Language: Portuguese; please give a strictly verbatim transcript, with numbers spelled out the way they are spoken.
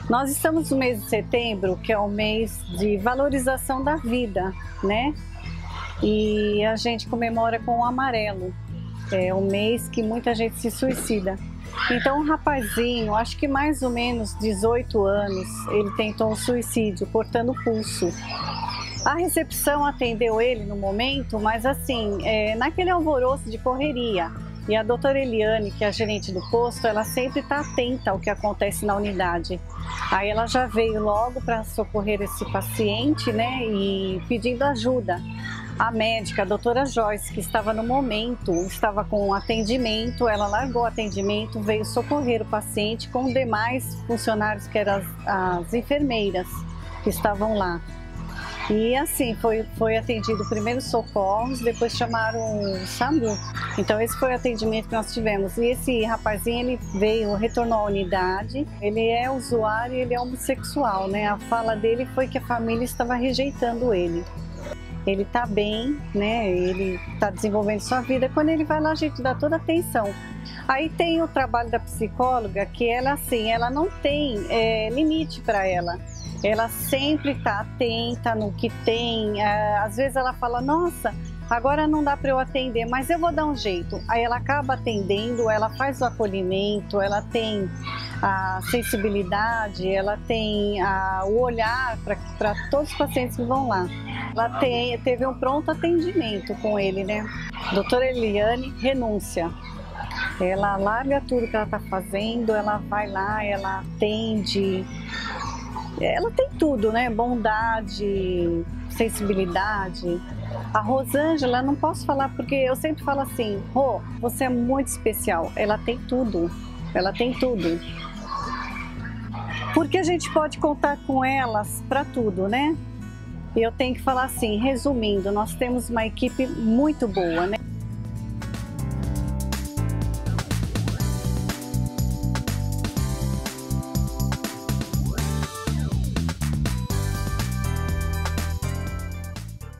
Nós estamos no mês de setembro, que é o mês de valorização da vida, né? E a gente comemora com o amarelo. É o mês que muita gente se suicida. Então um rapazinho, acho que mais ou menos dezoito anos, ele tentou um suicídio, cortando o pulso. A recepção atendeu ele no momento, mas assim, é, naquele alvoroço de correria. E a doutora Eliane, que é a gerente do posto, ela sempre está atenta ao que acontece na unidade. Aí ela já veio logo para socorrer esse paciente, né, e pedindo ajuda. A médica, a doutora Joyce, que estava no momento, estava com atendimento, ela largou o atendimento, veio socorrer o paciente com demais funcionários, que eram as, as enfermeiras que estavam lá. E assim, foi, foi atendido primeiros socorros, depois chamaram o SAMU. Então esse foi o atendimento que nós tivemos. E esse rapazinho, ele veio, retornou à unidade, ele é usuário e ele é homossexual, né? A fala dele foi que a família estava rejeitando ele. Ele está bem, né? Ele está desenvolvendo sua vida. Quando ele vai lá, a gente dá toda a atenção. Aí tem o trabalho da psicóloga, que ela assim, ela não tem é, limite para ela. Ela sempre está atenta no que tem. Às vezes ela fala, nossa, agora não dá para eu atender, mas eu vou dar um jeito. Aí ela acaba atendendo, ela faz o acolhimento, ela tem a sensibilidade, ela tem a, o olhar para todos os pacientes que vão lá. Ela tem, teve um pronto atendimento com ele, né? Doutora Eliane renúncia. Ela larga tudo que ela está fazendo, ela vai lá, ela atende. Ela tem tudo, né? Bondade, sensibilidade. A Rosângela, não posso falar porque eu sempre falo assim, Rô, você é muito especial. Ela tem tudo, ela tem tudo. Porque a gente pode contar com elas para tudo, né? E eu tenho que falar assim, resumindo, nós temos uma equipe muito boa, né?